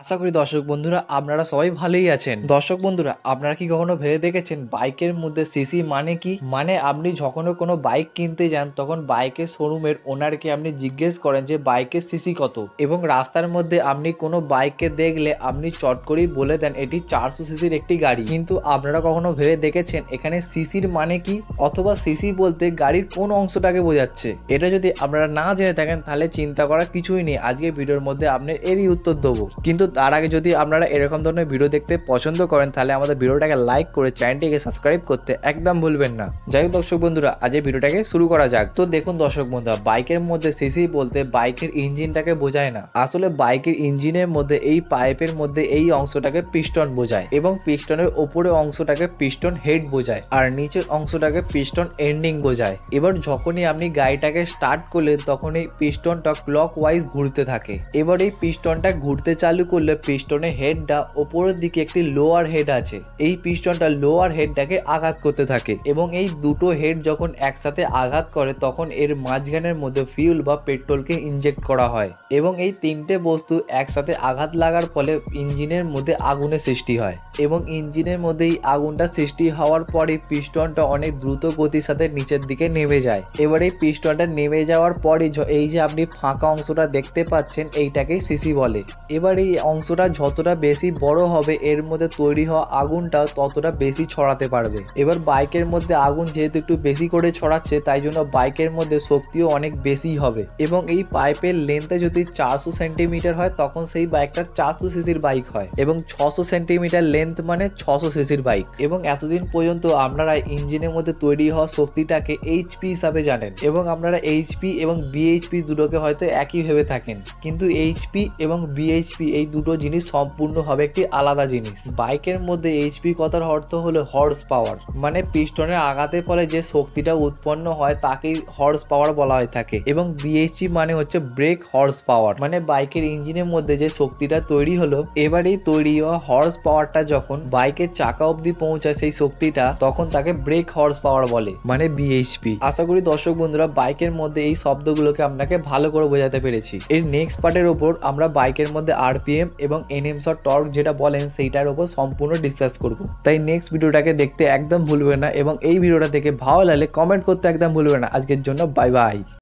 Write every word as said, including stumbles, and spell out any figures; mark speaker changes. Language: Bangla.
Speaker 1: আশা করি দর্শক বন্ধুরা আপনারা সবাই ভালোই আছেন। দর্শক বন্ধুরা, আপনারা কি কখনো ভেবে দেখেছেন বাইকের মধ্যে সিসি মানে কি? মানে আপনি যখনও কোনো বাইক কিনতে যান তখন বাইকের শোরুমের ওনারকে আপনি জিজ্ঞেস করেন যে বাইকের সিসি কত, এবং রাস্তার মধ্যে আপনি কোনো বাইককে দেখলে আপনি চট করেই বলে দেন এটি চারশো সিসির একটি গাড়ি। কিন্তু আপনারা কখনো ভেবে দেখেছেন এখানে সিসির মানে কি, অথবা সিসি বলতে গাড়ির কোন অংশটাকে বোঝাচ্ছে? এটা যদি আপনারা না জেনে থাকেন তাহলে চিন্তা করার কিছুই নেই, আজকে ভিডিওর মধ্যে আপনার এরই উত্তর দেবো। কিন্তু তার আগে যদি আপনারা এরকম ধরনের ভিডিও দেখতে পছন্দ করেন তাহলে আমাদের ভিডিওটাকে লাইক করে চ্যানেলটিকে সাবস্ক্রাইব করতে একদম ভুলবেন না। যাই হোক দর্শক বন্ধুরা, আজ এই ভিডিওটাকে শুরু করা যাক। তো দেখুন দর্শক বন্ধুরা, বাইকের মধ্যে সিসি বলতে বাইকের ইঞ্জিনটাকে বোঝায় না। আসলে বাইকের ইঞ্জিনের মধ্যে এই পাইপের মধ্যে এই অংশটাকে পিস্টন বোঝায়, এবং পিস্টনের ওপরে অংশটাকে পিস্টন হেড বোঝায়, আর নিচের অংশটাকে পিস্টন এন্ডিং বোঝায়। এবার যখনই আপনি গাড়িটাকে স্টার্ট করলেন তখন এই পিস্টনটা ক্লক ওয়াইজ ঘুরতে থাকে। এবার এই পিস্টনটা ঘুরতে চালু করলে পিস্টনের হেডটা ওপরের দিকে একটি লোয়ার হেড আছে, এই পিস্টনটা লোয়ার হেডটাকে আঘাত করতে থাকে, এবং এই দুটো হেড যখন একসাথে আঘাত করে তখন এর মাঝখানের মধ্যে ফিউল বা পেট্রোলকে ইনজেক্ট করা হয়, এবং এই তিনটে বস্তু একসাথে আঘাত লাগার ফলে ইঞ্জিনের মধ্যে আগুনের সৃষ্টি হয়, এবং ইঞ্জিনের মধ্যে এই আগুনটা সৃষ্টি হওয়ার পরে পিস্টনটা অনেক দ্রুত গতির সাথে নিচের দিকে নেমে যায়। এবার এই পিস্টনটা নেমে যাওয়ার পরে এই যে আপনি ফাঁকা অংশটা দেখতে পাচ্ছেন এইটাকেই সিসি বলে। এবার এই অংশটা যতটা বেশি বড় হবে এর মধ্যে তৈরি হওয়া আগুনটাও ততটা বেশি ছড়াতে পারবে। এবার বাইকের মধ্যে আগুন যেহেতু একটু বেশি করে ছড়াচ্ছে তাই জন্য বাইকের মধ্যে শক্তিও অনেক বেশি হবে, এবং এই পাইপের লেন্থে যদি চারশো সেন্টিমিটার হয় তখন সেই বাইকটা চারশো সিসির বাইক হয়, এবং ছশো সেন্টিমিটার লেন্থ মানে ছশো সিসির বাইক। এবং এতদিন পর্যন্ত আপনারা ইঞ্জিনের মধ্যে তৈরি হওয়া শক্তিটাকে এইচপি হিসাবে জানেন, এবং আপনারা এইচপি এবং বিএইচপি দুটোকে হয়তো একই ভেবে থাকেন, কিন্তু এইচপি এবং বিএইচপি এই দুটো জিনিস সম্পূর্ণভাবে একটি আলাদা জিনিস। বাইকের মধ্যে এইচপি কথার অর্থ হলো হর্স পাওয়ার, মানে পিস্টনের আঘাতের ফলে যে শক্তিটা উৎপন্ন হয় তাকেই হর্স পাওয়ার বলা হয়ে থাকে, এবং বিএইচপি মানে হচ্ছে ব্রেক হর্স পাওয়ার, মানে বাইকের ইঞ্জিনের মধ্যে যে শক্তিটা তৈরি হলো এবার এই তৈরি হওয়া হর্স পাওয়ারটা যখন বাইকের চাকা অবধি পৌঁছায় সেই শক্তিটা তখন তাকে ব্রেক হর্স পাওয়ার বলে, মানে বিএইচপি। আশা করি দর্শক বন্ধুরা বাইকের মধ্যে এই শব্দগুলোকে আপনাকে ভালো করে বোঝাতে পেরেছি। এর নেক্সট পার্টের ওপর আমরা বাইকের মধ্যে আরপিএম এবং এনএমস অর টর্ক যেটা বলেন সেইটার উপর সম্পূর্ণ ডিসকাস করব। তাই নেক্সট ভিডিওটাকে দেখতে একদম ভুলবেন না, এবং এই ভিডিওটা দেখে ভালো লাগলে কমেন্ট করতে একদম ভুলবেন না। আজকের জন্য বাই বাই।